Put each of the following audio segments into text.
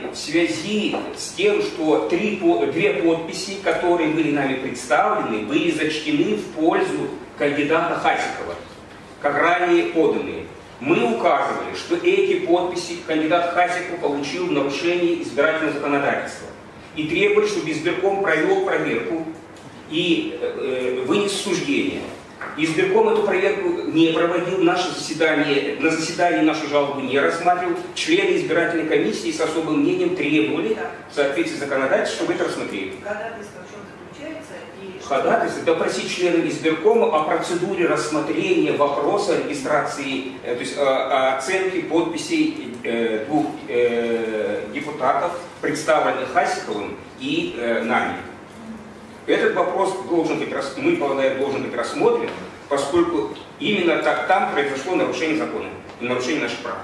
в связи с тем, что две подписи, которые были нами представлены, были зачтены в пользу кандидата Хасикова, как ранее поданные. Мы указывали, что эти подписи кандидат Хасиков получил в нарушении избирательного законодательства. И требовали, чтобы избирком провел проверку и вынес суждение. Избирком эту проверку не проводил, на заседании нашу жалобу не рассматривал. Члены избирательной комиссии с особым мнением требовали в соответствии с законодательством, чтобы это рассмотрели. Ходатайство в чем заключается? Ходатайство допросить членов избиркома о процедуре рассмотрения вопроса регистрации, то есть оценки подписей двух депутатов, представленных Хасиковым и нами. Этот вопрос мы полагаем, должен быть рассмотрен, поскольку именно там произошло нарушение закона, нарушение наших прав.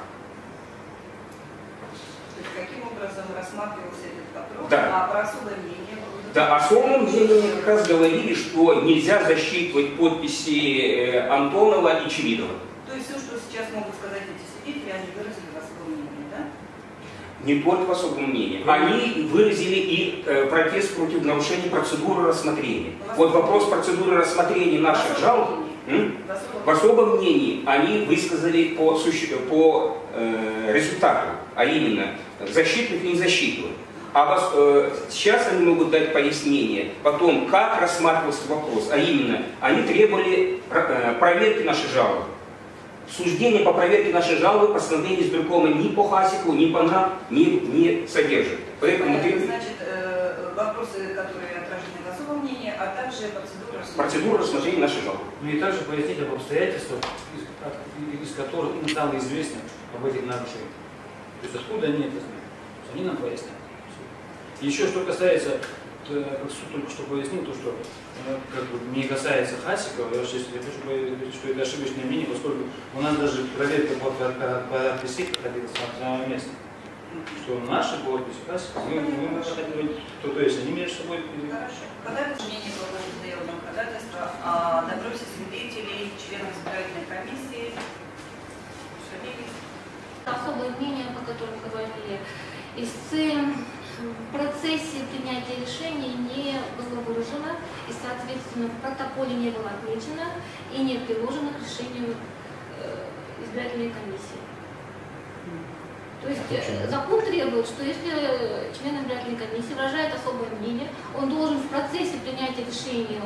То есть каким образом рассматривался этот вопрос? Да. А про особое мнение? Да, особым мнением как раз говорили, что нельзя засчитывать подписи Антонова и Чевидова. То есть все, что сейчас могут сказать эти свидетели, они выразили в особом мнении, да? Не только в особом мнении. Они выразили и протест против нарушения процедуры рассмотрения. Вот вопрос процедуры рассмотрения наших жалоб в особом мнении они высказали по результату, а именно засчитывать и не засчитывать. А сейчас они могут дать пояснение о том, как рассматривался вопрос, а именно они требовали проверки нашей жалобы. Суждение по проверке нашей жалобы постановление избиркома ни по Хасикову, ни по нам не содержит. Поэтому значит, вопросы, которые отражены в особом мнении, а также процедура рассмотрения нашей жалобы. Ну и также пояснить об обстоятельствах, из которых им стало известно об этих нарушениях. То есть откуда они это знают. Они нам пояснят. Еще что касается, как суд только что пояснил, то что как бы не касается Хасикова, я хочу говорить, что это ошибочное мнение, поскольку у нас даже проверка по подписи проходила с самого места. Что наши подписи Хасикова, мы проходили, то есть они между собой... Хорошо. Ходатайство мнение было заявлено ходатайство о допросе свидетелей, членов избирательной комиссии. Особое мнение, по которому говорили, истцы в процессе принятия решений не было выражено и, соответственно, в протоколе не было отмечено и не приложено к решению избирательной комиссии. То есть закон требует, что если член избирательной комиссии выражает особое мнение, он должен в процессе принятия решения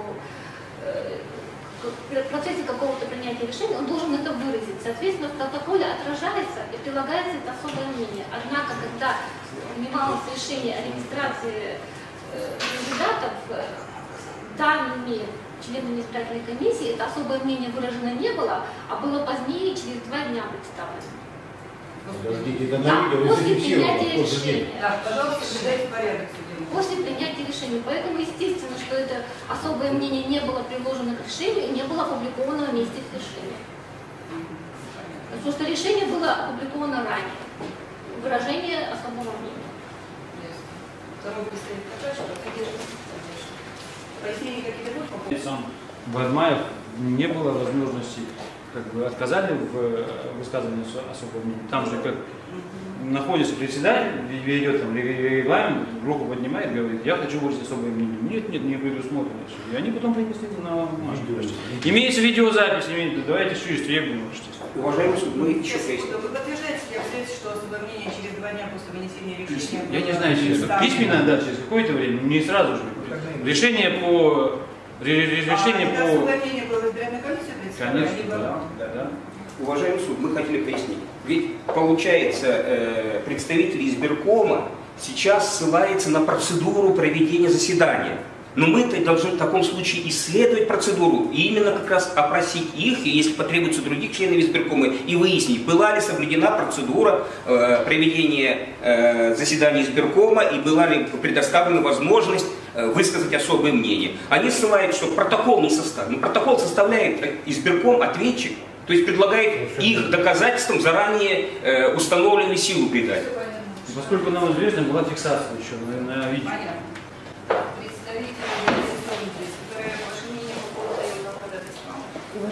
в процессе какого-то принятия решения он должен это выразить. Соответственно, в протоколе отражается и прилагается это особое мнение. Однако, когда принималось решение о регистрации кандидатов данными членами избирательной комиссии, это особое мнение выражено не было, а было позднее, через 2 дня представлено. Подождите, это да, на видео после зафиксировано. принятия решения. Да, пожалуйста, соблюдайте порядок. После принятия решения. Поэтому, естественно, что это особое мнение не было приложено к решению и не было опубликовано вместе с решением. Потому что решение было опубликовано ранее. Выражение особого мнения. Второй представитель Каташева, пояснения какие-то будут по поводу? Сам Бадмаев не было возможности, как бы отказали в высказывании особого мнения. Там же как находится председатель, ведет там регламент, руку поднимает, говорит, я хочу выразить особое мнение. Нет, не предусмотрено. И они потом принесли на бумажку. Имеется видеозапись, давайте шире требуем. Уважаемый суд, мы еще Вы подтверждаете что особое мнение через 2 дня после вынесения решения? Я не знаю, через письменно, да, через какое-то время, не сразу же. Решение по... Особое мнение было в избирательной комиссии? Конечно, да. Уважаемый суд, мы хотели пояснить. Ведь, получается, представители избиркома сейчас ссылаются на процедуру проведения заседания. Но мы-то должны в таком случае исследовать процедуру и именно как раз опросить их, и если потребуется других членов избиркома, и выяснить, была ли соблюдена процедура проведения заседания избиркома и была ли предоставлена возможность высказать особое мнение. Они ссылаются, что протокол не составлен. Протокол составляет избирком ответчик, то есть предлагает их доказательствам заранее установленную силу придать. Поскольку нам известно, была фиксация еще на видео.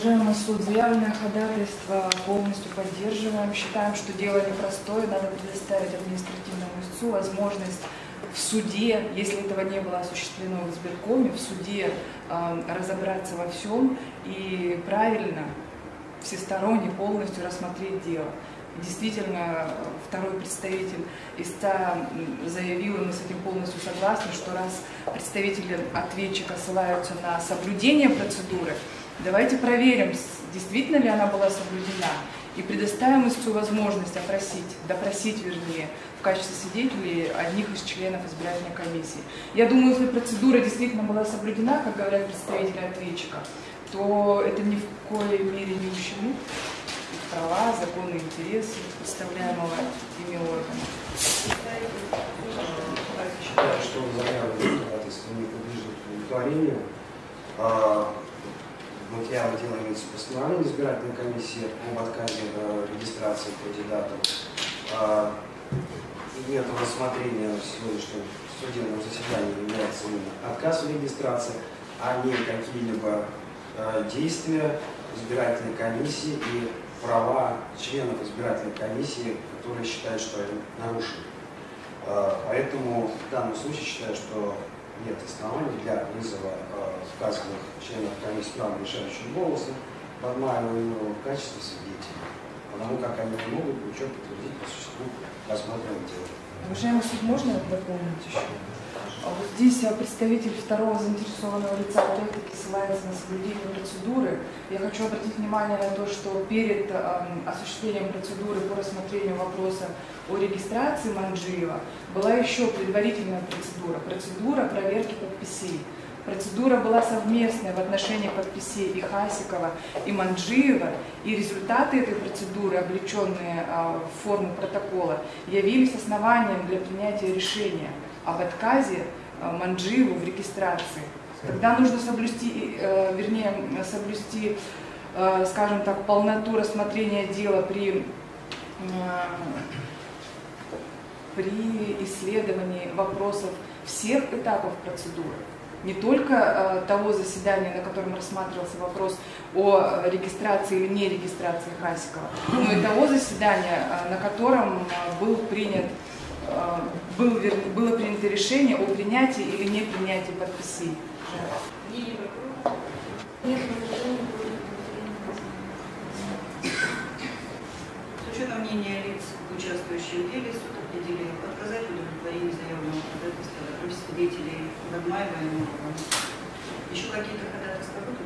Уважаемый суд, заявленное ходатайство полностью поддерживаем. Считаем, что дело непростое, надо предоставить административному истцу возможность в суде, если этого не было осуществлено в избиркоме, в суде разобраться во всем и правильно, всесторонне, полностью рассмотреть дело. Действительно, второй представитель истца заявил, и мы с этим полностью согласны, что раз представители ответчика ссылаются на соблюдение процедуры, давайте проверим, действительно ли она была соблюдена, и предоставим истцу возможность допросить, в качестве свидетелей одних из членов избирательной комиссии. Я думаю, если процедура действительно была соблюдена, как говорят представители ответчика, то это ни в коей мере не ущемит права, законные интересы представляемого ими органа. Считаю, что заявленное ходатайство не подлежит удовлетворению. Материалы дела имеются постановление избирательной комиссии об отказе регистрации кандидатов. Предметом рассмотрения в сегодняшнем судебном заседании является именно отказ в регистрации, а не какие-либо действия избирательной комиссии и права членов избирательной комиссии, которые считают, что они нарушены. Поэтому в данном случае считаю, что нет оснований для вызова указанных членов комиссии права решающего голоса Бадмаева в качестве свидетелей, потому как они не могут ничего подтвердить по существу рассмотренного дела. Уважаемый суд, можно дополнить еще? Вот здесь представитель второго заинтересованного лица опять-таки ссылается на соблюдение процедуры. Я хочу обратить внимание на то, что перед осуществлением процедуры по рассмотрению вопроса о регистрации Манджиева была еще предварительная процедура проверки подписей. Процедура была совместная в отношении подписей и Хасикова, и Манджиева, и результаты этой процедуры, облеченные в форму протокола, явились основанием для принятия решения об отказе Манджиеву в регистрации. Тогда нужно соблюсти, скажем так, полноту рассмотрения дела при исследовании вопросов всех этапов процедуры. Не только того заседания, на котором рассматривался вопрос о регистрации или не регистрации Хасикова, но и того заседания, на котором было принято решение о принятии или не принятии подписей. С учетом мнения лиц, участвующих в деле, суд определил отказать в удовлетворении заявленного ходатайства против свидетелей Бадмаева и Мурова. Еще какие-то ходатайства будут?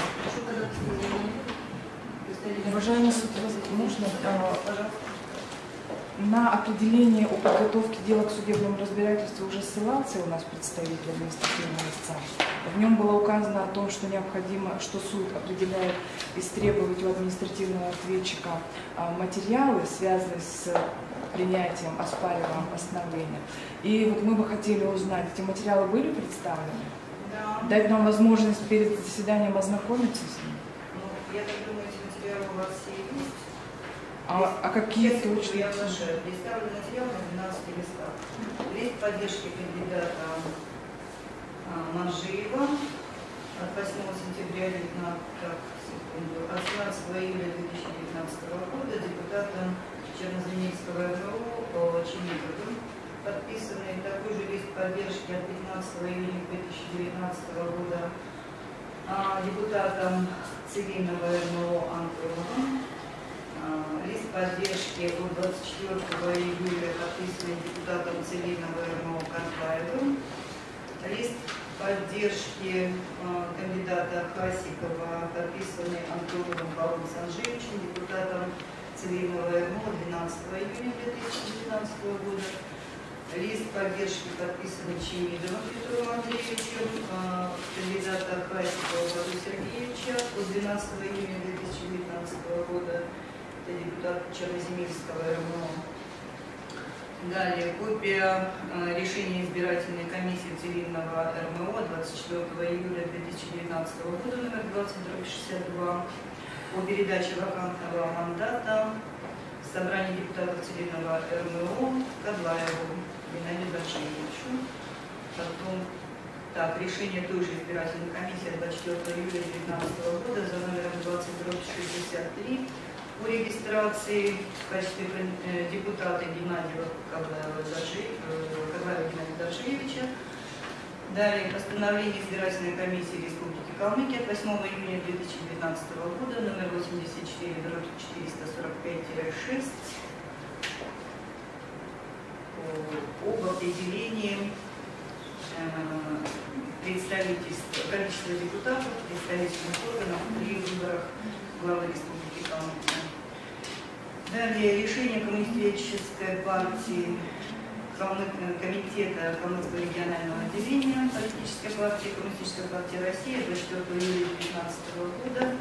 Уважаемый суд, можно, пожалуйста. На определение о подготовке дела к судебному разбирательству уже ссылался у нас представитель административного истца. В нем было указано о том, что необходимо, что суд определяет истребовать у административного ответчика материалы, связанные с принятием оспариваемого постановления. И вот мы бы хотели узнать, эти материалы были представлены? Да. Дать нам возможность перед заседанием ознакомиться с ними? Ну, я так думаю, эти материалы у вас все есть. А какие точно? Я вложу. Представлен материал на 12 листах. Лист поддержки кандидата Манджиева от 8 сентября 17 июля 2019 года депутата Черноземельского РНУ Чемидовым, подписанный такой же лист поддержки от 15 июня 2019 года депутатом Цивильного РНУ Антоновым. Лист поддержки от 24 июля, подписанный депутатом Цивильного РНУ Карпаевым. Лист поддержки кандидата Хасикова, подписанный Антоновым Павлом Санжевичем, депутатом Цивильного РНУ 12 июня 2019 года. Лист поддержки, подписанный Чемидовым Петром Андреевичем, кандидата Хасикова Владимира Сергеевича от 12 июня 2019 года. Это депутат Черноземельского РНУ. Далее, копия решения избирательной комиссии Цивильного РМО 24 июля 2019 года, номер 20/62, о передаче вакантного мандата собрания депутатов Цивильного РМО Кадлаеву Геннадию Дашевичу. Потом, решение той же избирательной комиссии 24 июля 2019 года за номером 20/62 11/63 по регистрации в качестве депутата Геннадия Геннадия Даржиевича. Далее постановление избирательной комиссии Республики Калмыкия от 8 июня 2019 года, номер 84/445-6 об определении количества депутатов представительных органов при выборах главы Республики Калмыкия. Далее решение Коммунистической партии Комитета Калмыцкого регионального отделения политической партии Коммунистической партии России 24 июля 2019 года,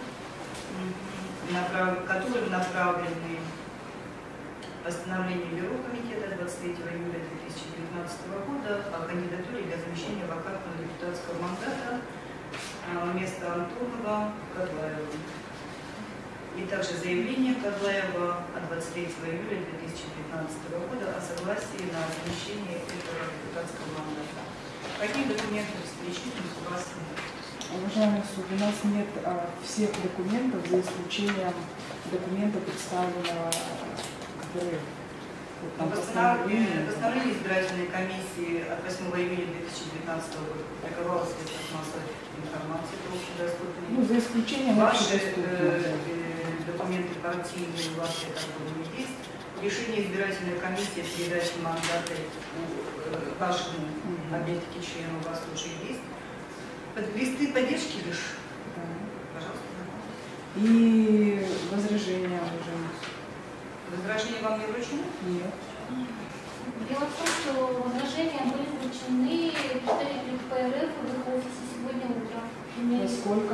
которым направлены постановление Бюро комитета 23 июля 2019 года о кандидатуре для замещения вакантного депутатского мандата вместо Антонова Кадлаева. И также заявление Кадлаева от 23 июля 2019 года о согласии на замещение этого депутатского мандата. Какие документы встречаются у вас? Уважаемый суд, у нас нет всех документов, за исключением документа, представленного КПРФ. Постановление избирательной комиссии от 8 июня 2019 года публиковалось в массовой информации, это общедоступной. Ну, за исключением ваши документы партийные, у вас это не есть. Решение избирательной комиссии о передаче мандата вашему, опять-таки, члену у вас уже есть. Листы поддержки лишь. Да. Пожалуйста. И возражения уже. Возражения вам не вручены? Нет. Дело в том, что возражения были вручены представителю КПРФ в их офисе сегодня утром. Во сколько?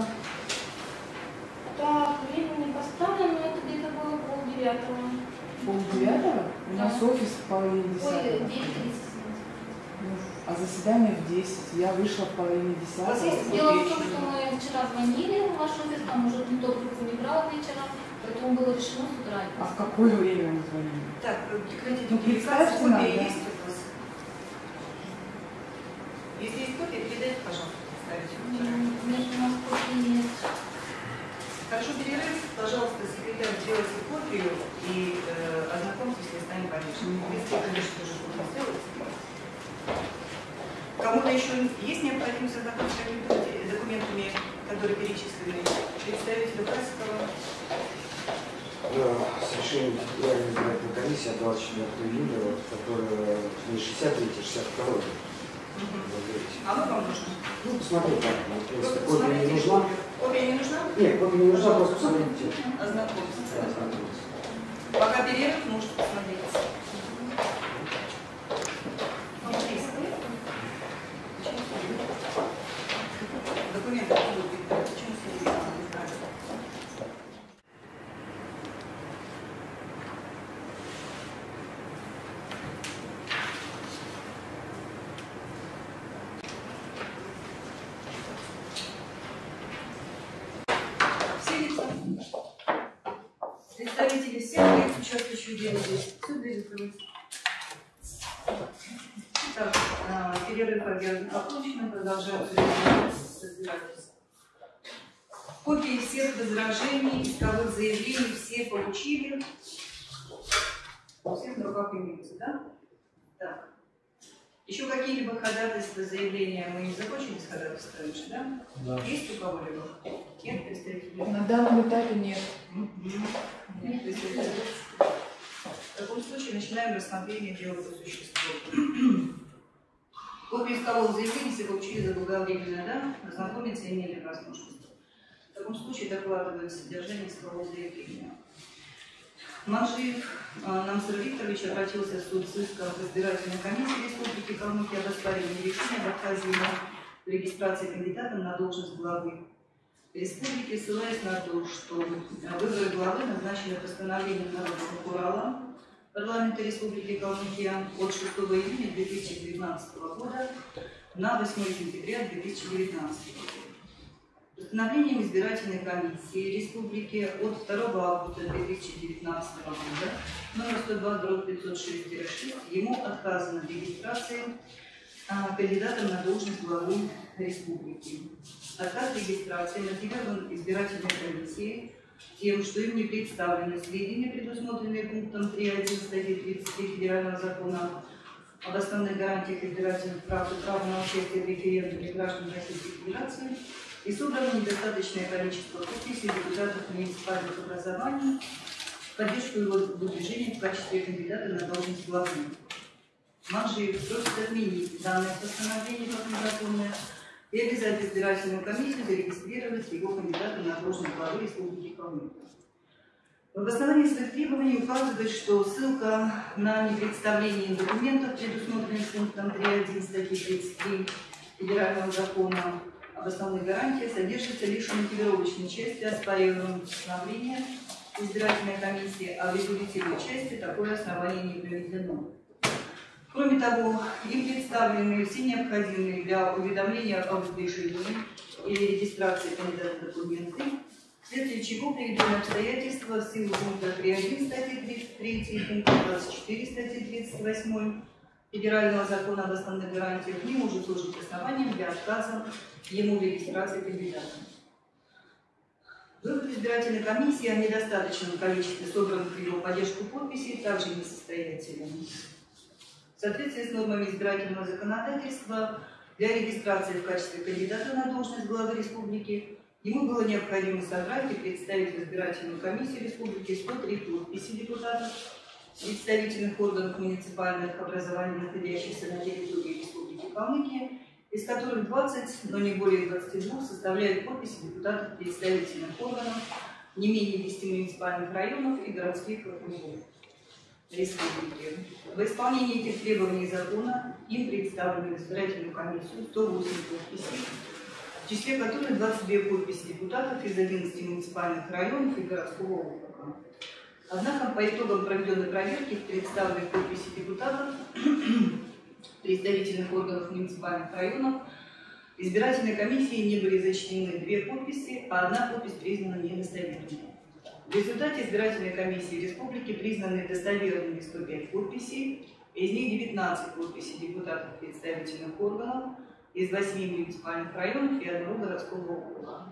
Так, время не поставлено, но это где-то было 8:30. 8:30? У нас офис в 9:30. Ой, 9:30. А заседание в 10. Я вышла в 9:30. Дело в том, что мы вчера звонили в ваш офис, там уже никто трубку не брал вечером, поэтому было решено с утра. А в какое время мы звонили? Так, прекратите. Ну, представьте нам, да. Есть у вас? Если есть копия, передайте, пожалуйста, представите. Нет, у нас копии нет. Хорошо, перерыв. Пожалуйста, секретарь, сделайте копию и ознакомьтесь с листами поддержки. Если, конечно, уже копию сделаете. Кому-то еще есть необходимость ознакомиться с какими-то документами, которые перечислены? Представителю Красикова. С решением Федеральной избирательной комиссии от 24 июля, которая не 63, а 62. Оно вам нужно? Ну, посмотрите, так, если копия не нужна. Копия не нужна? Нет, копия не нужна, просто посмотрите. Ознакомьтесь. Да, ознакомьтесь. Пока перерыв, можете посмотреть. Документы будут видно. Почему сегодня не знаю? Все лица. Представители всех лиц, участвующих в деле здесь. Все дверь закрывается. Так, перерыв окончен, продолжаем разбирательство. Копии всех возражений, исковых заявлений все получили. У всех на руках имеются, да? Так. Еще какие-либо ходатайства, заявления мы не закончили с ходатайством, да? Да. Есть у кого-либо? Нет представителей? На данном этапе нет. Нет представителей. В таком случае начинаем рассмотрение дела по существу. Копию искового заявления все получили заблаговременно, да? Ознакомиться имели возможность. В таком случае докладывает содержание искового заявления. Манжиев Намсыр Викторович обратился в суд с иском в избирательной комиссии Республики Калмыкия об оспаривании решения об отказе ему в регистрации кандидатом на должность главы республики, ссылаясь на то, что выборы главы назначены постановлением Народного Курала парламента Республики Калмыкия от 6 июня 2019 года на 8 сентября 2019 года. Постановлением избирательной комиссии Республики от 2 августа 2019 года номер 102/506-6 ему отказано в регистрации кандидатом на должность главы республики. Отказ регистрации мотивирован избирательной комиссией тем, что им не представлены сведения, предусмотренные пунктом 3.1 статьи 33 Федерального закона об основных гарантиях избирательных прав и права на участие в референдуме граждан Российской Федерации, и собрано недостаточное количество подписей депутатов муниципальных образований в поддержку его выдвижения в качестве кандидата на должность главы. Манжиев просит отменить данное постановление как незаконное и обязать избирательную комиссию зарегистрировать его кандидата на должность главы Республики Калмыкия. В обосновании своих требований указывает, что ссылка на непредставление документов, предусмотренных пунктом 3.1 статьи 33 Федерального закона об основных гарантиях, содержится лишь в мотивировочной части оспариваемого постановления избирательной комиссии, а в регулятивной части такое основание не приведено. Кроме того, им представлены все необходимые для уведомления о выдвижении или регистрации кандидата документы, вследствие чего приведены обстоятельства в силу пункта 3.1 статьи 33 и пункта 24 статьи 38 Федерального закона об основных гарантиях не может служить основанием для отказа ему в регистрации кандидата. Вывод избирательной комиссии о недостаточном количестве собранных в его поддержку подписей также несостоятелен. В соответствии с нормами избирательного законодательства, для регистрации в качестве кандидата на должность главы республики ему было необходимо собрать и представить в избирательную комиссию республики 103 подписи депутатов, представительных органов муниципальных образований, находящихся на территории Республики Калмыкия, из которых 20, но не более 22, составляют подписи депутатов представительных органов не менее 10 муниципальных районов и городских округов республики. В исполнении этих требований закона им представлены в избирательную комиссию 108 подписей, в числе которых 22 подписи депутатов из 11 муниципальных районов и городского округа. Однако по итогам проведенной проверки представленных подписей депутатов представительных органов муниципальных районов избирательной комиссии не были зачтены 2 подписи, а 1 подпись признана недостоверной. В результате избирательной комиссии республики признаны достоверными 105 подписей, из них 19 подписей депутатов представительных органов из 8 муниципальных районов и 1 городского округа.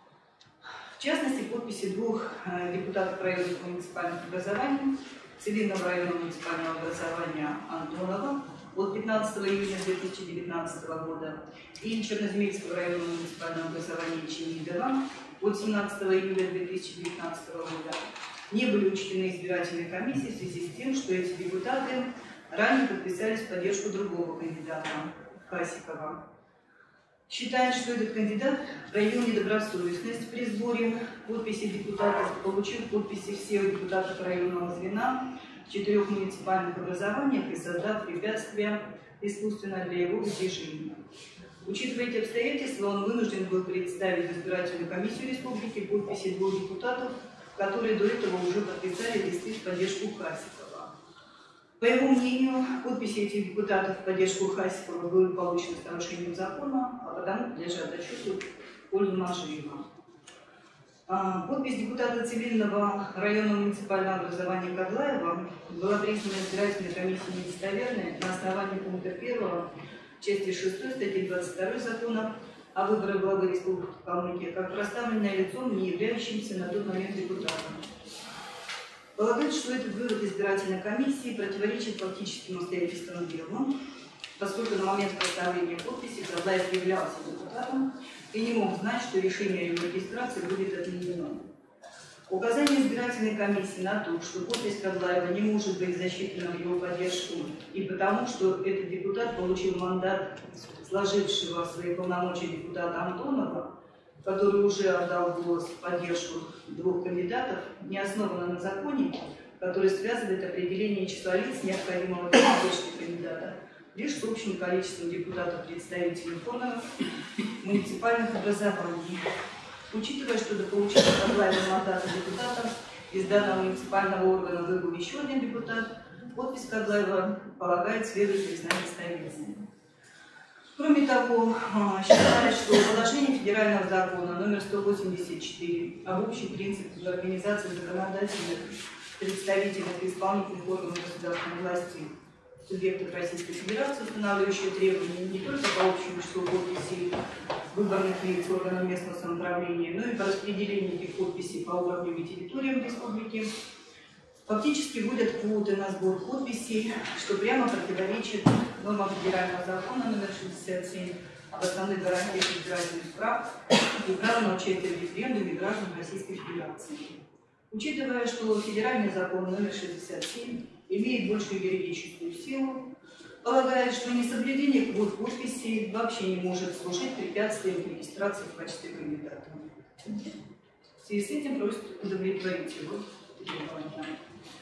В частности, подписи 2 депутатов районных муниципальных образований, Целинного района муниципального образования Антонова от 15 июня 2019 года и Черноземельского района муниципального образования Чемидова от 17 июля 2019 года не были учтены избирательной комиссией в связи с тем, что эти депутаты ранее подписались в поддержку другого кандидата, Хасикова. Считает, что этот кандидат проявил недобросовестность при сборе подписей депутатов, получил подписи всех депутатов районного звена в 4 муниципальных образованиях и создав препятствия искусственно для его выдвижения. Учитывая эти обстоятельства, он вынужден был представить в избирательную комиссию республики подписи 2 депутатов, которые до этого уже подписали листы в поддержку Хасикова. По его мнению, подписи этих депутатов в поддержку Хасикова были получены с нарушением закона, а потому подлежат отчету в пользу Манжиева. Подпись депутата Цивильного районного муниципального образования Кадлаева была признана избирательной комиссией недостоверной на основании пункта 1 части 6 статьи 22 закона о выборах главы Республики Калмыкия как проставленное лицом, не являющимся на тот момент депутатом. Полагает, что этот вывод избирательной комиссии противоречит фактическим обстоятельствам дела, поскольку на момент проставления подписи Кадлаев являлся депутатом и не мог знать, что решение о его регистрации будет отменено. Указание избирательной комиссии на то, что подпись Кадлаева не может быть засчитана в его поддержку, и потому, что этот депутат получил мандат сложившего свои полномочия депутата Антонова, который уже отдал голос в поддержку 2 кандидатов, не основано на законе, который связывает определение числа лиц, необходимого для поддержки кандидата, лишь с общим количеством депутатов представительных органов муниципальных образований. Учитывая, что до получения Кадлаева мандата депутата из данного муниципального органа выбыл еще 1 депутат, подпись Кадлаева полагает следует признать достоверной. Кроме того, считает, что положение федерального закона номер 184 об общих принципах организации законодательных, представительных и исполнительных органов государственной власти субъектов Российской Федерации, устанавливающие требования не только по общему числу подписей выборных лиц органов местного самоуправления, но и по распределению этих подписей по уровню и территориям республики, фактически вводят квоты на сбор подписей, что прямо противоречит нормам федерального закона номер 67 об основных гарантиях избирательных прав и права на участие в референдуме граждан Российской Федерации. Учитывая, что федеральный закон номер 67 имеет большую юридическую силу, полагает, что несоблюдение квот подписей вообще не может служить препятствием к регистрации в качестве кандидата. В связи с этим просит удовлетворить его требования.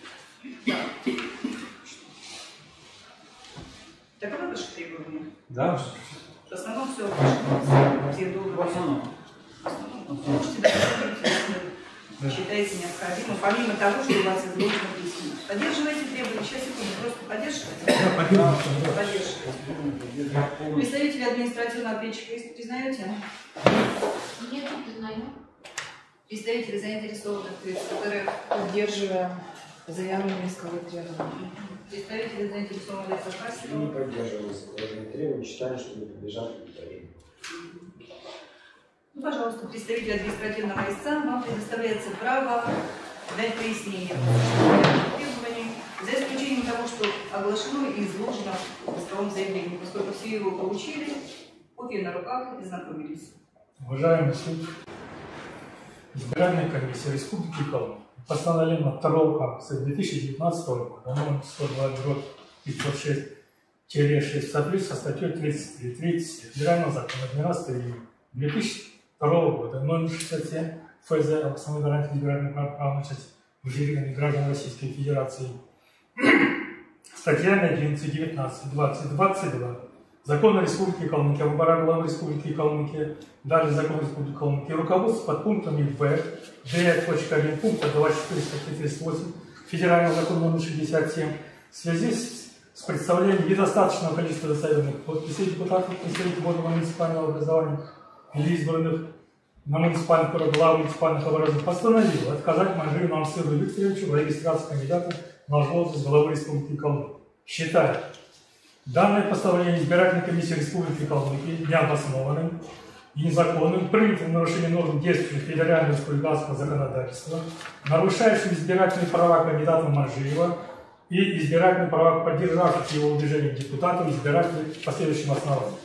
Таковы ваши требования? Да. В основном все. Все В основном. Можете доказать, если считаете необходимым, помимо того, что у вас изложено письма. Поддерживаете требования? Сейчас, секунду, просто поддерживаете? Поддерживаете. Представители административного ответчика есть, признаете? Нет, не признаю. Представители заинтересованных лиц, которые... Поддерживаем заявленные исковые требования. Представители заинтересованных лиц, И не поддерживаем изложенные требования, считаем, что не подлежат удовлетворению. Ну, пожалуйста, представитель административного лица, вам предоставляется право дать пояснение по требованиям, за исключением того, что оглашено и изложено в исковом заявлении, поскольку все его получили, копии на руках и знакомились. Уважаемый суд, избирательная комиссия Республики Калмыкия постановлением 2 августа 2019 года номер 102/506-6 в соответствии со статьей 33 Федерального закона 12 июня 2002 года номер 67 ФЗ об основной гарантии избирательных прав начать выделение граждан Российской Федерации статьями 11, 19, 20, 22 Закона Республики Калмыкия, выбора главы Республики Калмыкия, далее Закон Республики Калмыкия, руководство под пунктами В, Д.1 пункта 24 статьи 38 Федерального закона номер 67 в связи с представлением недостаточного количества достоверных подписей депутатов, представителей органов муниципального образования или избранных на муниципальных глав муниципальных образований, постановил отказать Манжиеву Намсыру Викторовичу в регистрации кандидата на должность главы Республики Калмыкия. Считаю данное постановление избирательной комиссии Республики Калмыкия необоснованным и незаконным, принятым в нарушении норм действующего федерального и республиканского законодательства, нарушающим избирательные права кандидата Манжиева и избирательные права поддержавших его убеждения депутатов и избирателей по следующим основаниям.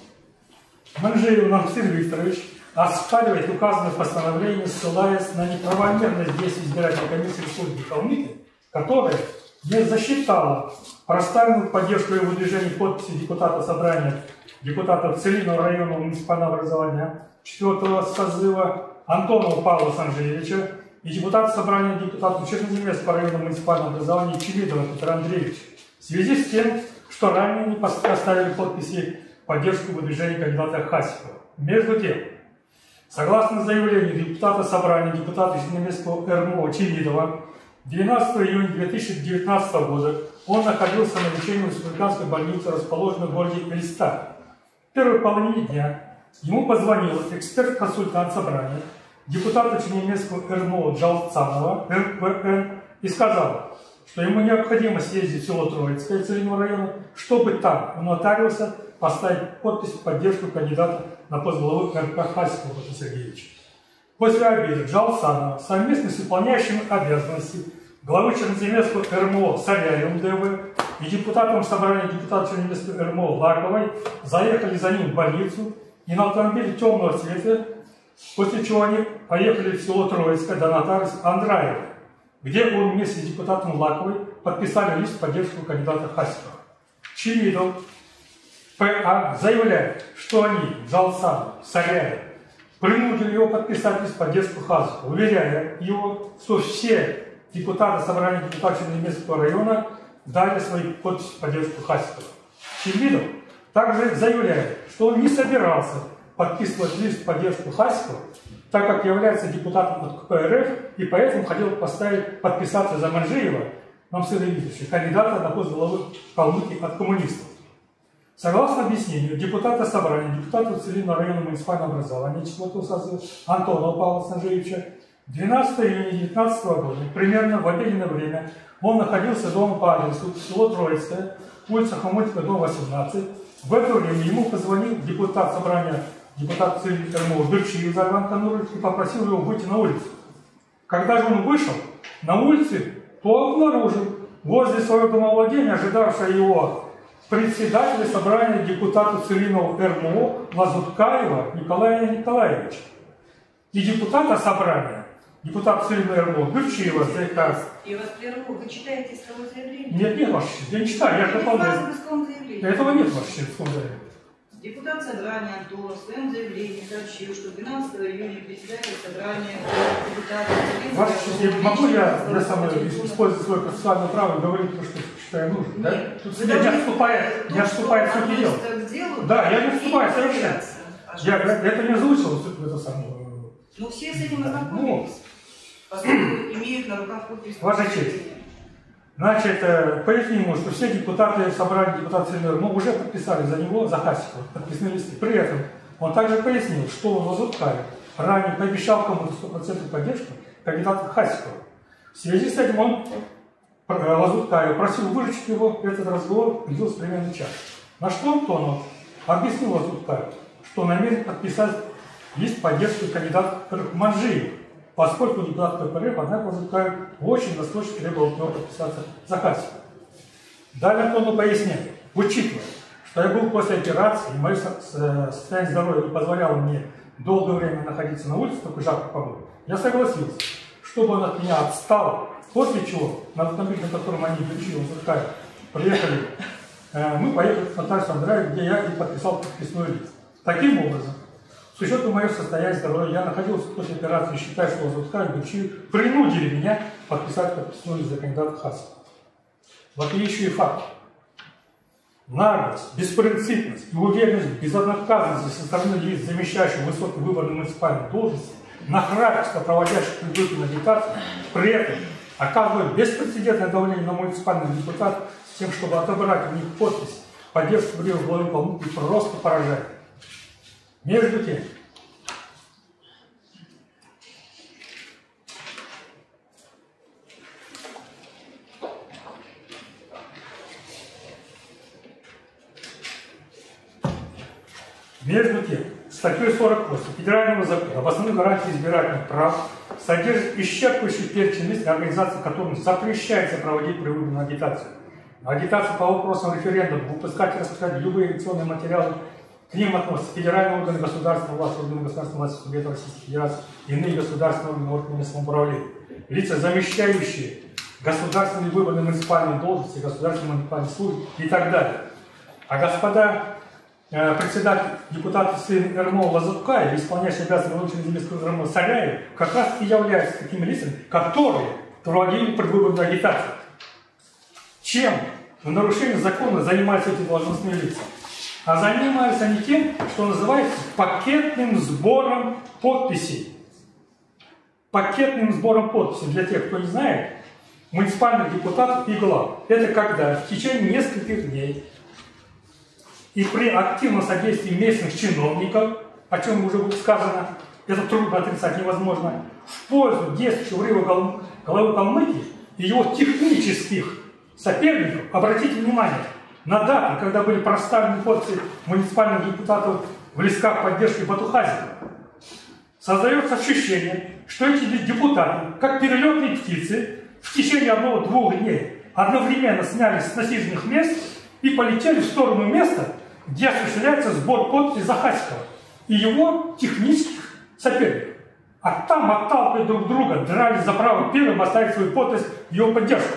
Манжиев Намсыр Викторович оспаривает указанное постановление, ссылаясь на неправомерность действий избирательной комиссии Республики Калмыкия, которая не засчитала проставленную поддержку его движения подписи депутата собрания депутатов Целинного районного муниципального образования 4-го созыва Антонова Павла Санжиевича и депутата собрания депутатов Черноземельского районного муниципального образования Чевидова Петра Андреевича в связи с тем, что ранее не поставили подписи в поддержку выдвижения кандидата Хасикова. Между тем, согласно заявлению депутата собрания депутата Черноземельского РМО Чевидова, 12 июня 2019 года он находился на лечении в республиканской больнице, расположенной в городе Эльстар. В первой половине дня ему позвонил эксперт-консультант собрания депутата Черноземельского РМО Джалцанова РВН и сказал, что ему необходимо съездить в село Троицкое Целинного района, чтобы там у нотариуса поставить подпись в поддержку кандидата на пост главы РК Хасикова Петра Сергеевича. После обеда Джалцанова совместно с выполняющим обязанности главы Черноземельского РМО Саряевым ДВ и депутатом собрания депутата Черноземельского РМО Лаковой заехали за ним в больницу и на автомобиле темного цвета, после чего они поехали в село Троицкое до нотариуса Андраева, где он вместе с депутатом Лаковой подписали лист в поддержку кандидата Хасикова. Чевидов П.А. заявляет, что они, Джалцанов, Саряев, принудили его подписать лист в поддержку Хасикова, уверяя его, что все депутаты собрания депутатов Черноземельского района дали свои подписи в поддержку Хасикова. Чевидов также заявляет, что он не собирался подписывать лист в поддержку Хасикова, так как является депутатом от КПРФ и поэтому хотел подписаться за Манжиева Намсыра Викторовича, кандидата на пост главы Калмыкии от коммунистов. Согласно объяснению депутата собрания, депутата Целинного района муниципального образования 4-го созыва Антонова Павла Санжиевича, 12 июня 2019 года, примерно в обеденное время, он находился дома по адресу село Троицкое улица Хомутика, дом 18. В это время ему позвонил депутат собрания, депутат Цилимов Бирчиев Зарван Канурович, и попросил его выйти на улицу. Когда же он вышел на улице, то обнаружил возле своего домовладения ожидавшего его председателя собрания депутата Целинова РМО Лазуткаева Николая Николаевича. И депутата собрания, депутат Целинова РМО Бирчиева заикается. И вас прерву, вы читаете исковое заявление? Нет, ваше честь, я не читаю, я дополняю. Этого нет, ваше честь, в исковом заявлении. Депутат собрания Антонов в своем заявлении сообщил, что 12 июня председатель собрания депутата... Ваше честь, могу я использовать свое процессуальное право и говорить то, что считаю нужным? Да? Тут не вступает в суть дела. Да, я не вступаю совершенно. Это не озвучил это самое. Ну, все с этим ознакомились, поскольку имеют на руках подпись. Ваша честь. Значит, поясним ему, что все депутаты собрания депутата Целинова уже подписали за него, за Хасикова, подписные листы. При этом он также пояснил, что Лазуткаев ранее пообещал кому-то 100% поддержку кандидата Хасикова. В связи с этим он, Лазуткаев, просил выручить его, этот разговор длился примерно час. На что Антонов объяснил Лазуткаеву, что намерен подписать лист поддержки кандидата Манжиева, поскольку депутат КПРФ, однако Лазуткаев очень настойчиво требовал от него подписаться за Хасикова. Далее Антонов поясняет, учитывая, что я был после операции, и мое состояние здоровья не позволяло мне долгое время находиться на улице в такой жаркой погоде, я согласился, чтобы он от меня отстал, после чего на автомобиле, на котором они Бирчиев и Лазуткаев приехали, мы поехали в нотариус Андреев, где я и подписал подписной лист. Таким образом, с учетом моего состояния здоровья, я находился после операции и считаю, что Лазуткаев и Бирчиев принудили меня подписать подписной лист за кандидата Хасикова. Вопиющие факты. Наглость, беспринципность и уверенность в безотказности со стороны лиц, замещающих высокие выборные муниципальные должности, нахраписто проводящих предвыборную агитацию, при этом оказывают беспрецедентное давление на муниципальных депутатов с тем, чтобы отобрать у них подпись, поддержку в главы Калмыкии, просто поражает. Между тем, статьей 48 Федерального закона об основных гарантиях избирательных прав содержит исчерпывающий перечень лист организаций, которым запрещается проводить предвыборную агитацию. Агитацию по вопросам референдума, выпускать и распространять любые электронные материалы. К ним относятся федеральные органы государственной власти, органы государственной власти субъектов Российской Федерации, иные государственные органы местного самоуправления, лица, замещающие государственные выборные муниципальные должности, государственные муниципальные службы и так далее. А господа председатель депутата РМО Лазуткаев, исполняющий обязанности Владимирского РМО Саряев, как раз и являются такими лицами, которые проводили предвыборную агитацию. Чем в нарушении закона занимаются эти должностные лица? А занимаются они тем, что называется пакетным сбором подписей. Пакетным сбором подписей, для тех, кто не знает, муниципальных депутатов и глав. Это когда в течение нескольких дней и при активном содействии местных чиновников, о чем уже было сказано, это трудно отрицать, невозможно, в пользу действующего главы Калмыкии и его технических соперников, обратите внимание, на даты, когда были проставлены подписи муниципальных депутатов в листках поддержки Батухазина, создается ощущение, что эти депутаты, как перелетные птицы, в течение 1-2 дней одновременно снялись с насиженных мест и полетели в сторону места, где осуществляется сбор подписей за Хасикова и его технических соперников. А там, отталкивая друг друга, дрались за право первым оставить свою подпись в его поддержку.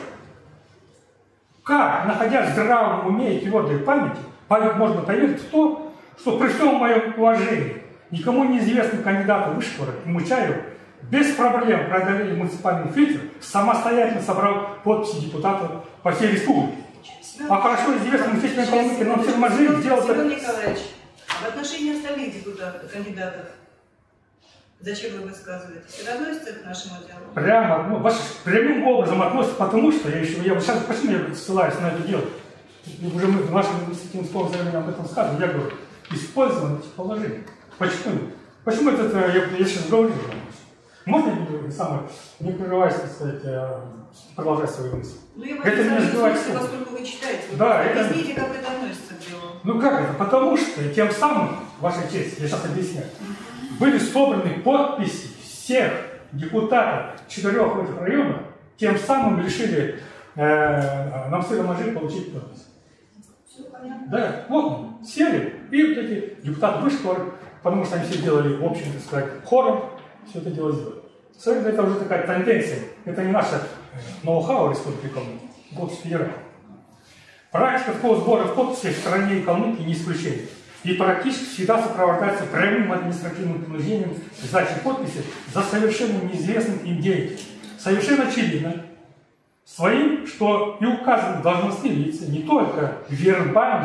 Как, находясь в здравом уме и твердой памяти, можно поверить в то, что при всем моем уважении никому неизвестный кандидат Вышкора и Мучаева без проблем преодолели муниципальный фильтр, самостоятельно собрал подписи депутатов по всей республике. А хорошо известный муниципальный Калмыкии нам все могли сделать это. Семен Николаевич, в отношении остальных депутатов, кандидатов, зачем вы высказываетесь? Это относится к нашему делу? Прямо, прямым образом относится, потому что я сейчас почему я ссылаюсь на это дело? Уже мы в нашем административном заявлении об этом сказано, я говорю, использование этих положений. Почему? Почему это я сейчас говорю? Можно не прерываясь, так сказать, продолжать свою мысль? Ну, я Это не сбивает смысле, поскольку вы читаете. Да, объясните, как это относится к делу. Ну как это? Потому что тем самым, Ваша честь, я сейчас объясняю, были собраны подписи всех депутатов 4 этих районов, тем самым решили нам с Ромажи получить подпись. Все понятно. Да, вот сели, и вот эти депутаты вышли, потому что они все делали в общем, так сказать, хором, все это дело сделали. Соответственно, это уже такая тенденция, это не наша ноу-хау Республики Калмыкия, вот федеральная. Практика такого сбора подписей в стране и Калмыкии не исключение. И практически всегда сопровождается прямым административным принуждением сдачи подписи за совершенно неизвестным им деятелем. Совершенно очевидно, своим, что и указаны должностные лица не только вербально,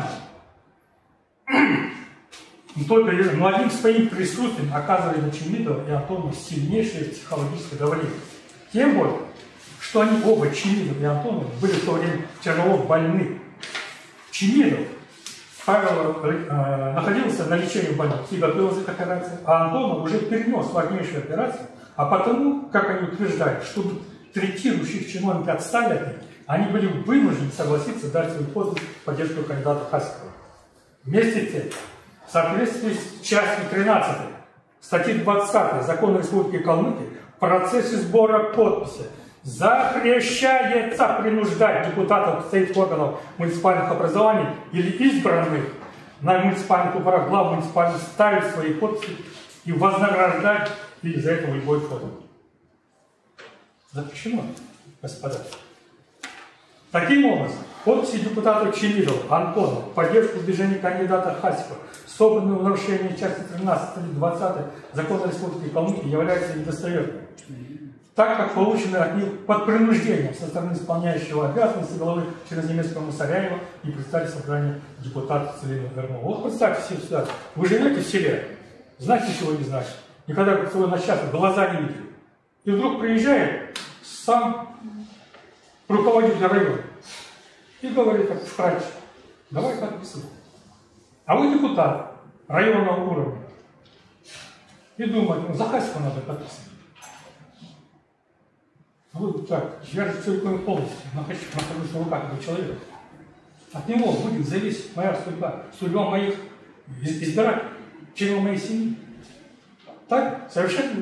но одним своим присутствием оказывали на Чемидова и Антонова сильнейшее психологическое давление. Тем более, что они оба, Чемидов и Антонов, были в то время тяжело больны. Чемидов находился на лечении в больнице и готовился к операции, а Антонов уже перенес важнейшую операцию, а потому, как они утверждают, чтобы третирующих чиновники отстали от них, они были вынуждены согласиться дать свою подпись в поддержку кандидата Хасикова. Вместе с тем, в соответствии с частью 13 статьи 20 Закона Республики Калмыкия в процессе сбора подписи запрещается принуждать депутатов представительных органов муниципальных образований или избранных на муниципальных выборах глав муниципальных ставить свои подписи и вознаграждать их за это любой формой. Запрещено, господа. Таким образом, подписи депутатов Чемидова, Антонова в поддержку движения кандидата Хасикова, собранные в нарушении части 13 и 20 Закона Республики Калмыкия, являются недостоверными, так как получены от них под принуждением со стороны исполняющего обязанности главы через немецкого Мусаряева и представителя собрания депутатов Целина Вернова. Вот представьте себе сюда, вы живете в селе, знаете, ничего не знаете, никогда своего начальника глаза не видели. И вдруг приезжает сам руководитель района и говорит, как врач, давай подписывай. А вы депутат районного уровня. И думает, за Хасикова надо подписывать. А вы так, я же целиком и полностью нахожусь в руках этого человека. От него будет зависеть моя судьба моих избирателей, членов моей семьи. Так, совершенно.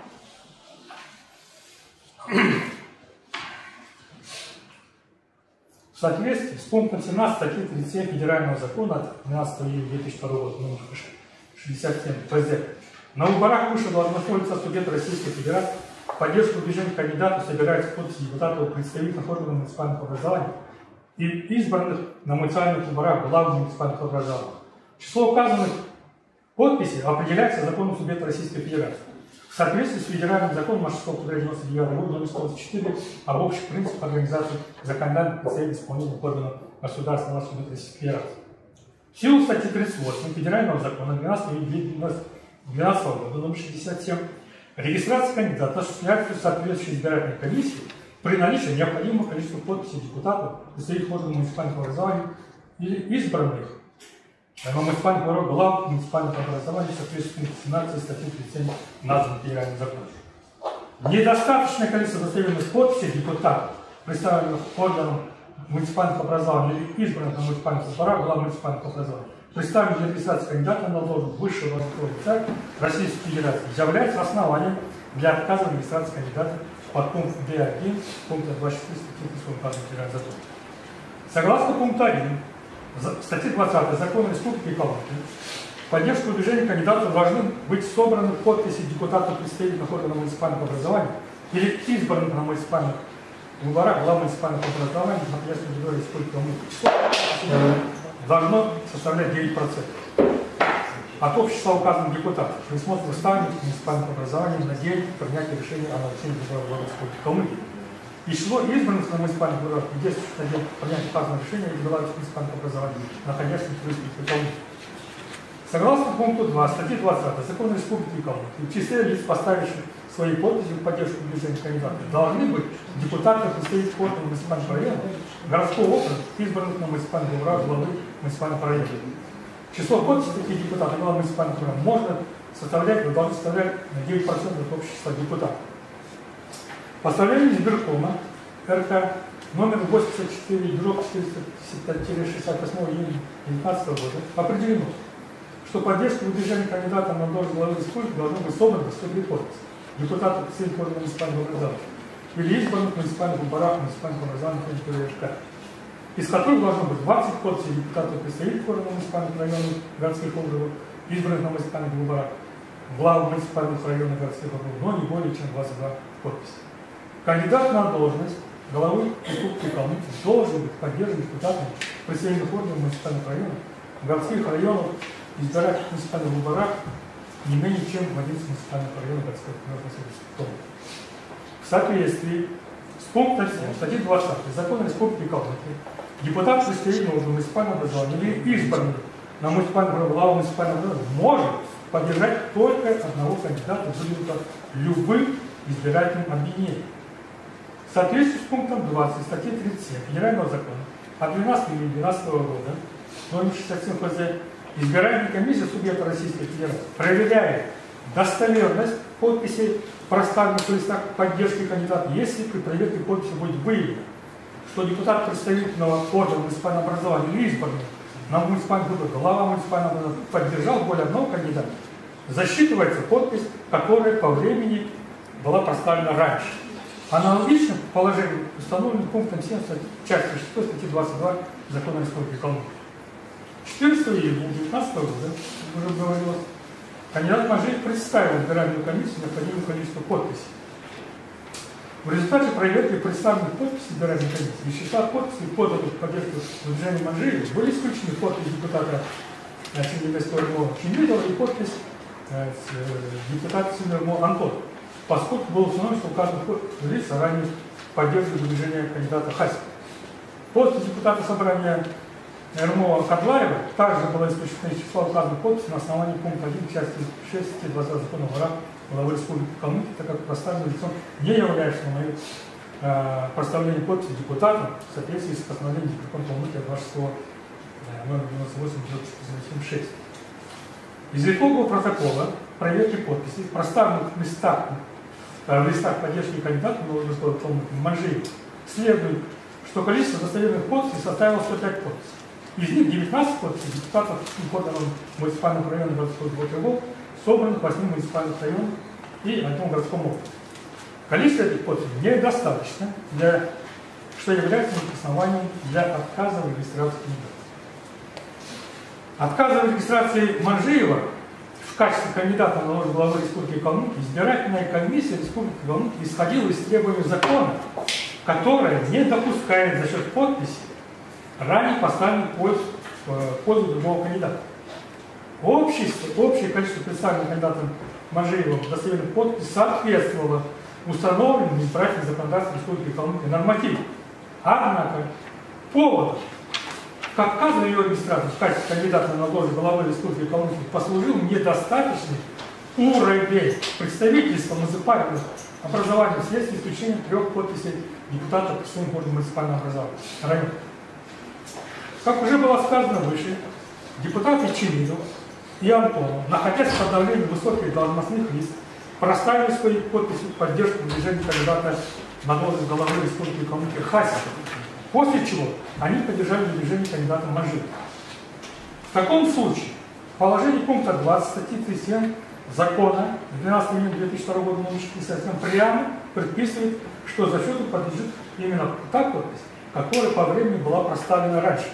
В соответствии с пунктом 17 статьи 37 Федерального закона от 12 июля 2002 года, номер 67 ФЗ, на выборах высшего должностного лица субъекта Российской Федерации в поддержку движения кандидатов собираются подписи депутатов представительных органов муниципальных образований и избранных на муниципальных выборах глав муниципальных образований. Число указанных подписей определяется законом субъекта Российской Федерации. В соответствии с федеральным законом 6 октября 1999 года номер 124 об общих принципах организации законодательных представителей исполнительных органов государственного субъекта Российской Федерации. В силу статьи 38 федерального закона 12 июля 2012 года номер 67 регистрация кандидата осуществляется в соответствующей избирательной комиссии при наличии необходимого количества подписей депутатов, представителей органов муниципальных образований или избранных на муниципальных выборах глав муниципальных образований в соответствии с 17 статьей 37 названного федеральным законом. Недостаточное количество достоверных подписей депутатов, представленных органом муниципальных образований или избранных на муниципальных выборах глав муниципальных образований, представленных для регистрации кандидата на должность высшего должностного лица Российской Федерации, является основанием для отказа в регистрации кандидата под пунктом D1 пункта 26 статьи 37 федерального закона. Согласно пункту 1 статьи 20 Закона Республики Калмыкия, в поддержку движения кандидатов должны быть собраны подписи депутатов представительных органов муниципальных образований или избранных на муниципальных выборах глав муниципальных образований, находящихся на территории Республики Калмыкия. Число должно составлять 9% от общего числа указанных депутатов. Присмотр ставленных муниципальных образований на день принятия решения о назначении выборов главы Республики Калмыкия. И число избранных на муниципальных выборах, где на день принятия указанного решения избираются муниципальных образований, находящихся в Республике Калмыкия. Согласно пункту 2 статьи 20 Закона Республики Калмыкия, в числе лиц, поставивших свои подписи в поддержку движения кандидатов, должны быть депутаты представительных органов муниципального района, городского округа, избранных на муниципальных выборах главы муниципального района. Число подписей таких депутатов глав муниципальных районов можно должны составлять 9% от общего числа депутатов. Постановление избиркома РК номер 84/455/68 июня 2019 года определено, что поддержка выдвижения кандидата на должность главы республики должно быть собрано 102 подписи депутатов представителей органов муниципального образования или избранных муниципальных выборах муниципальных образований на территории РК, из которых должно быть 20 подписей депутатов представителей органов муниципальных районов городских округов, избранных на муниципальных выборах, глав муниципальных районов городских округов, но не более чем 22 подписи. Кандидат на должность главы Республики Калмыкия должен быть поддержан депутатами представительных органов муниципальных районов, городских районов, избирательных муниципальных выборах не менее чем в 11 муниципальных районах городских округов. В соответствии с пунктом 7 статьи 20 Закона Республики Калмыкия депутат представительного органа муниципального образования или избранный на муниципальном главу муниципального образования может поддержать только одного кандидата любым избирательным объединением. В соответствии с пунктом 20 статьи 37 Федерального закона от 12 июля 2012 года номер 67 ФЗ избирательная комиссия субъекта Российской Федерации проверяет достоверность подписей проставленных в листах поддержки кандидата, если при проверке подписи будет выявлено, что депутат представительного органа муниципального образования или избранный на муниципальный выбор глава муниципального образования поддержал более одного кандидата, засчитывается подпись, которая по времени была проставлена раньше. Аналогично положению, установленным пунктом 7 части 6 статьи 22 Закона Республики Калмыкия. 14 июня 2019 года, уже говорилось, кандидат Манжиев представил избирательную комиссию необходимое количество подписей. В результате проверки представленных подписей избирательной комиссии из числа подписей, поданных в поддержку выдвижения Манжиева, были исключены подпись депутата Синемецкого Чинвидова и подпись депутата Синемецкого Антона, поскольку было установлено, что указанных лица ранее поддерживали выдвижение кандидата Хасина. Подпись депутата собрания Эрмова Кадлаева также была исключена из числа указанных подписей на основании пункта 1 части 6 статьи 20 закона главы Республики Калмыкия, так как проставленным лицом не является на мое проставление подписи депутатом в соответствии с постановлением Республики Калмыкия 26 номер 98/1976. Из итогового протокола проверки подписей, проставленных в листах поддержки кандидата на должность главы Калмыкии Манжиева, следует, что количество достоверных подписей составило 105 подписей. Из них 19 подписей депутатов органов муниципальных районов городского округа, собранных в 8 муниципальных районах и 1 городском округе. Количество этих подписей недостаточно, что является основанием для отказа в регистрации кандидата. Отказа в регистрации Манжиева в качестве кандидата на должность главы Республики Калмыкия избирательная комиссия Республики Калмыкия исходила из требований закона, которая не допускает за счет подписи ранее поставленных в пользу другого кандидата. Общее количество представленных кандидатом Манжиева достоверных подписей соответствовало установленным избирательным законодательством Республики Калмыкия нормативам. Однако поводом к отказу ее регистрации в качестве кандидата на должность главы Республики Калмыкия послужил недостаточный уровень представительства муниципального образования вследствие исключения 3 подписей депутатов представительных органов муниципального образования. Как уже было сказано выше, депутаты Чинвидов и Антонов, находясь под давлением высоких должностных лиц, проставили свои подписи в поддержку движения кандидата на должность главы Республики Калмыкия Хасина, после чего они поддержали движение кандидата Манжиева. В таком случае положение пункта 20 статьи 37 закона 12 июня 2002 года номер 67 прямо предписывает, что зачету подлежит именно та подпись, которая по времени была проставлена раньше.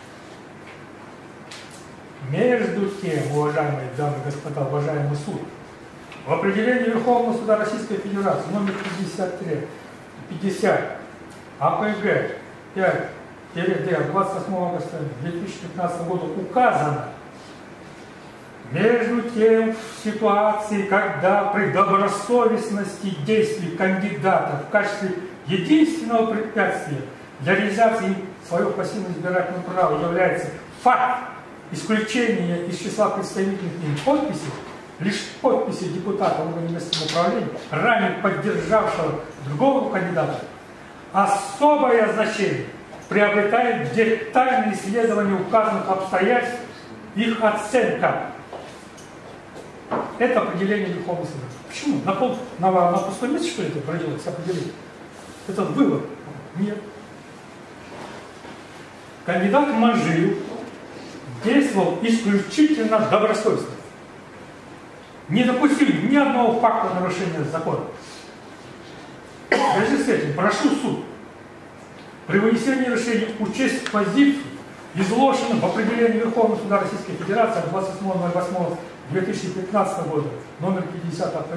Между тем, уважаемые дамы и господа, уважаемый суд, в определении Верховного суда Российской Федерации номер 50 АПГ 5-д 28 августа 2015 года указано, между тем, в ситуации, когда при добросовестности действий кандидата в качестве единственного препятствия для реализации своего пассивного избирательного права является факт исключения из числа представительных им подписей, лишь подписи депутата органа местного управления, ранее поддержавшего другого кандидата, особое значение приобретает детальное исследование указанных обстоятельств, их оценка. Это определение Верховного Суда. Почему? На пустом месте, что это проделать, определение? Это вывод. Нет. Кандидат Манжиев действовал исключительно добросовестно. Не допустил ни одного факта нарушения закона. В связи с этим прошу суд при вынесении решения учесть позицию, изложенную в определении Верховного Суда Российской Федерации от 28.08.2015 года, номер 50 от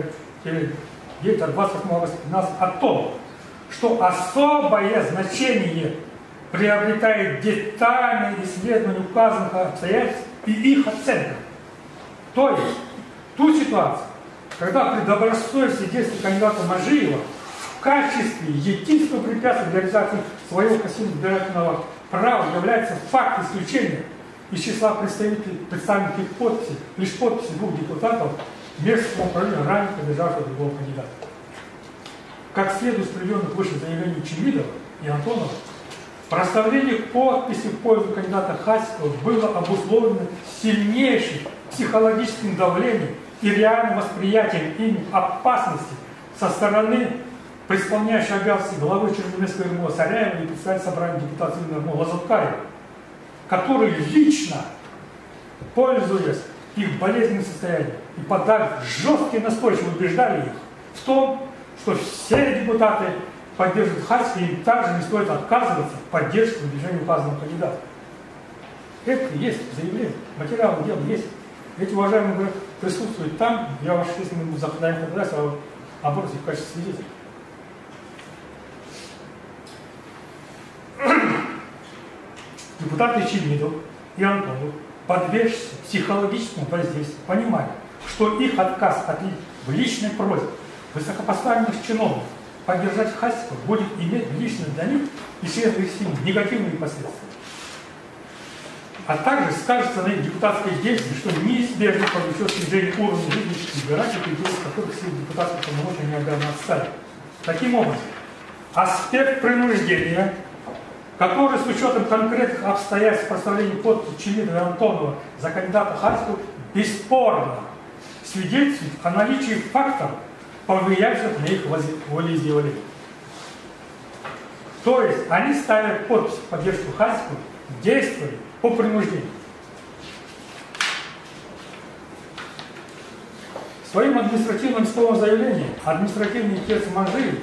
28.08.2015 о том, что особое значение приобретает детальное исследование указанных обстоятельств и их оценка. То есть, ту ситуацию, когда при добросовестности действий кандидата Манжиева в качестве единственного препятствия для реализации своего конституционного избирательного права является факт исключения из числа представленных их подписей, лишь подписи двух депутатов местного управления ранее поддержавшего другого кандидата. Как следует из приведенных выше заявлений Чемидова и Антонова, проставление подписи в пользу кандидата Хасикова было обусловлено сильнейшим психологическим давлением и реальным восприятием ими опасности со стороны исполняющей обязанности главы Черноморского РМО Саряева и председателя собрания депутатов РМО Лазуткаева, который лично, пользуясь их болезненным состоянием и подав жесткие настойчиво убеждали их в том, что все депутаты поддерживают Хасикова, и им также не стоит отказываться в поддержке выдвижения указанного кандидата. Это есть заявление, материалы дела есть. Эти уважаемые присутствуют там, я ваш честь ему задаем ходатайство о обороте в качестве свидетеля. Депутаты Чемидов и Антонов, подвергшись психологическому воздействию, понимали, что их отказ в личной просьбе высокопоставленных чиновников поддержать Хасикова будет иметь лично для них и членов их семьи негативные последствия. А также скажется на их депутатской деятельности, что неизбежно повлечет снижение уровня жизни избирателей, из которых силы депутатских полномочий не обязаны отставить. Таким образом, аспект принуждения, который с учетом конкретных обстоятельств проставления подписи Чемидова и Антонова за кандидата Хасикова бесспорно свидетельствует о наличии факторов, повлияющих на их волеизъявление. То есть они ставят подпись в поддержку Хасикова, действуя по принуждению. В своем административном исковом заявлении административный отец Манжиев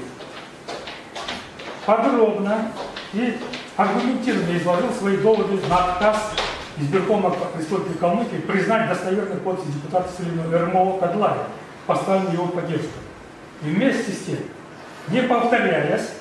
подробно и аргументированно изложил свои доводы на отказ избиркома Республики Калмыкия признать достоверной подпись депутата Селина Эрмова Кадлая, поставленной его поддержку. И вместе с тем, не повторяясь,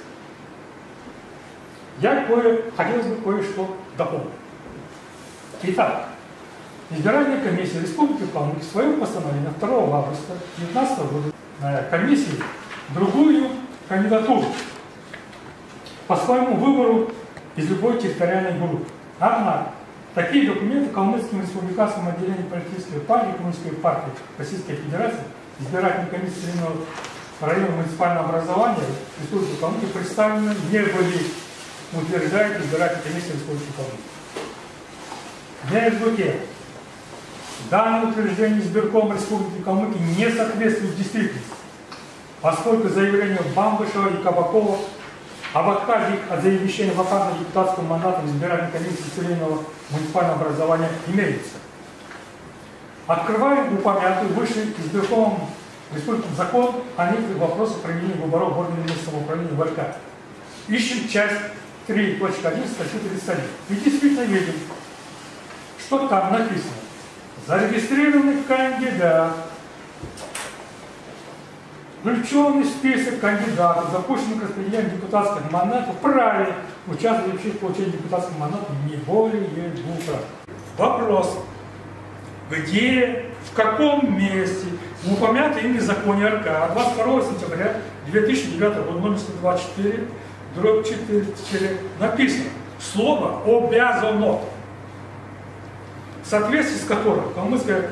я хотелось бы кое-что дополнить. Итак, избирательная комиссия Республики Калмыкия в своем постановлении 2 августа 2019 года комиссии другую кандидатуру по своему выбору из любой территориальной группы. Однако, такие документы Калмыцким республиканским отделением политической партии Коммунистической партии Российской Федерации избирательной комиссии Селиного района муниципального образования Республики Калмыкия представлены не были, утверждает избирательная комиссия Республики Калмыкия. Между тем, данное утверждение избиркома Республики Калмыкия не соответствует действительности, поскольку заявления Бамбышева и Кабакова об отказе от завещания вакантного депутатского мандата в избирательной комиссии Селиного муниципального образования имеются. Открываем упомянутый выше избиркомом Республики закон о некоторых вопросах проведения выборов в органы местного самоуправления ВРК. Ищем часть 3.1 статьи 31. И действительно видим, что там написано. Зарегистрированный кандидат, включенный в список кандидатов, запущенных к распределению депутатских мандатов, вправе участвовать в получении депутатского мандата не более 2 раз. Вопрос. Где, в каком месте в упомянутой ими законе РК 22 сентября 2009 года номер 124/4 написано слово «обязано», в соответствии с которым Калмыцкая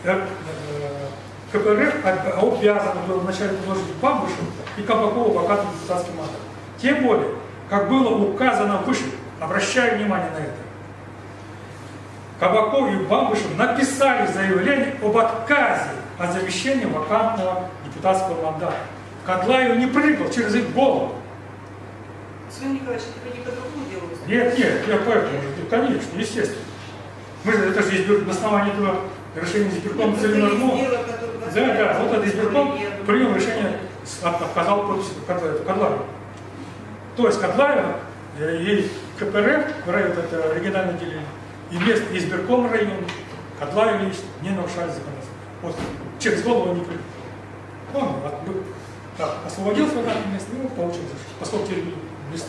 КПРФ обязано было вначале предложить Бамбышеву и Кабакову вакантный депутатский мандат. Тем более, как было указано выше, обращаю внимание на это, Кабаков и Бамбышев написали заявление об отказе от замещения вакантного депутатского мандата. Кадлаев не прыгал через их голову. Свен Николаевич, это не по другому делу? Нет, я поэтому, конечно, естественно. Мы же, это же на основании этого решения избиркома целенарного. Да, вот этот избирком принял решение, отказал подпись Кадлаева. То есть Кадлаева и КПРФ, это региональное отделение, и место избирком района Кадлаева не нарушали законодательство. Вот через голову не прыгал. Он освободил свое место, и получил, поскольку теперь место.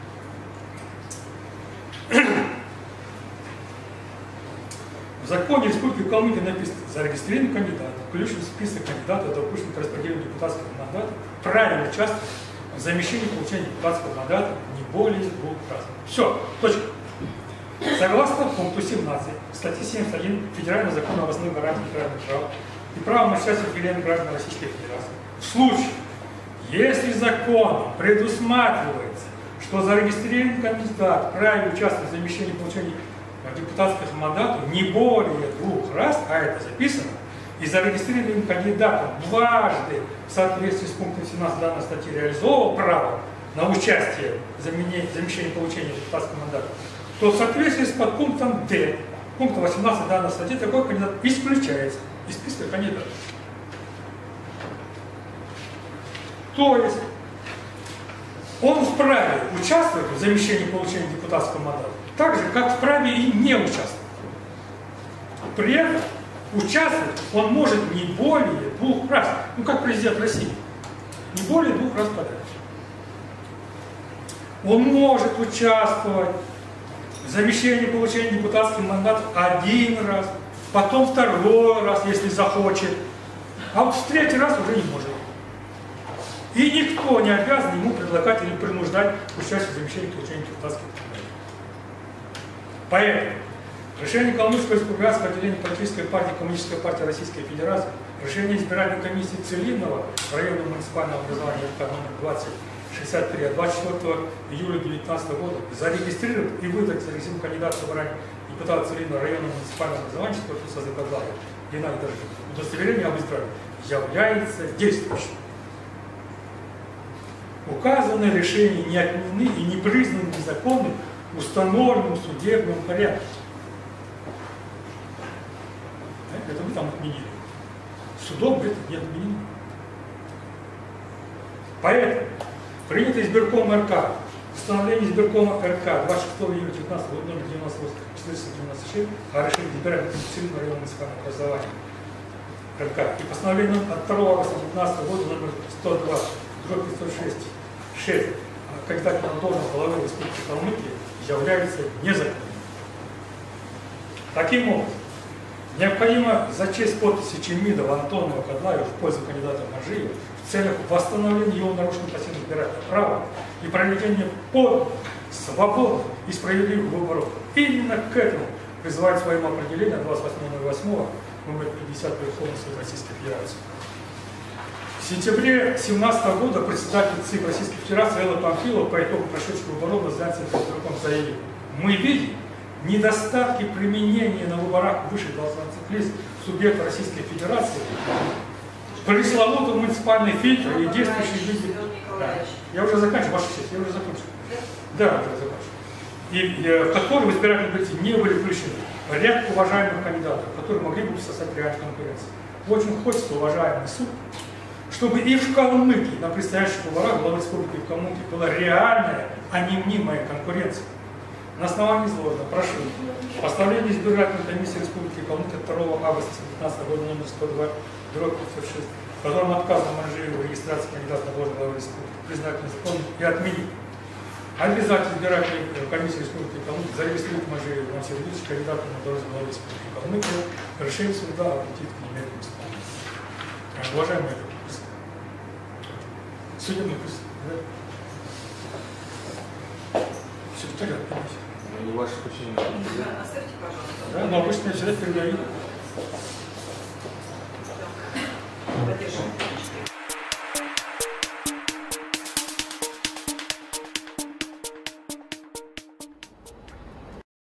В законе Республики Калмыкия написано: зарегистрированный кандидат, включен в список кандидатов, допущенных к распределению депутатского мандата, правильно участвует в замещении получения депутатского мандата не более 2 раз. Все, точка. Согласно пункту 17 статьи 71 Федерального закона об основных гарантиях федеральных прав и правом участия федеральных граждан Российской Федерации, в случае, если законом предусматривается, что зарегистрированный кандидат вправе участвовать в замещении получения депутатских мандатов не более 2 раз, а это записано, и зарегистрированным кандидатом дважды в соответствии с пунктом 17 данной статьи реализовал право на участие в замещении получения депутатского мандата, то в соответствии с подпунктом Д, пункта 18 данной статьи, такой кандидат исключается из списка кандидатов. То есть он вправе участвовать в замещении получения депутатского мандата, так же, как вправе и не участвовать. При этом участвовать он может не более 2 раз, как президент России, не более 2 раз подряд. Он может участвовать в замещении получения депутатских мандатов 1 раз, потом 2 раз, если захочет, а вот в 3-й раз уже не может. И никто не обязан ему предлагать или принуждать участие в замещении получения депутатских мандатов. Поэтому решение Калмыцкого республиканского отделения политической партии Коммунистической партии Российской Федерации, решение избирательной комиссии Целинного районного муниципального образования номер 2063 от 24 июля 2019 года зарегистрировать и выдать зарегистрированному кандидату в собрание депутата Целинного районного муниципального образования 4 созыва Кадлаева Геннадия Дорожина удостоверение об избрании является действующим. Указанные решения не отменены и не признаны незаконным установленным судебным порядком. Это мы там отменили. Судом это не отменено. Поэтому принято избирком РК, постановление избиркома РК 26 июля 19 года номер 98-496 о решении избирательного комиссии районного муниципального образования РК и постановление от 2 августа 2019 года номер 102/506 о кандидате на должность главы Республики Калмыкия является незаконным. Таким образом, необходимо зачесть подписи Чемидова, Антонова, Кадлаева в пользу кандидата Маржиева в целях восстановления его нарушенных пассивных избирательных прав и проведения полных, свободных и справедливых выборов. Именно к этому призывает в своем определении 28.08 номер 50 Верховный суд Российской Федерации. В сентябре 2017 года председатель ЦИК Российской Федерации Элла Памфилова по итогу прошедших выборов на заседании Центрального заявил: мы видим недостатки применения на выборах вышеголосующих лиц субъекта Российской Федерации пресловутый муниципальный фильтр и действующие люди. Да. Я уже заканчиваю, ваша честь, я уже закончил. Да, уже закончил. И в которые в избирательном бюллетене не были включены ряд уважаемых кандидатов, которые могли бы создать реальную конкуренцию. Очень хочется, уважаемый суд, чтобы и в Калмыкии на предстоящих выборах главы Республики Калмыкия была реальная, а не мнимая конкуренция. На основании изложенного прошу постановление избирательной комиссии Республики Калмыкия 2 августа 2015 года номер 102/506, в котором отказано Маржиеву в регистрации кандидата на должность главы Республики, признать незаконным и отменить. Обязательно избирательной комиссии Республики Калмыкия зарегистрировать Маржиеву на все будущие кандидаты на должность главы Республики Калмыкия. Решение суда обратить к немедленному исполнению. Уважаемые судебный пристав, да? Секретарь комиссии. Не ваше подчинение. Оставьте, пожалуйста. Да, но обычно я всегда передаю. Поддержим.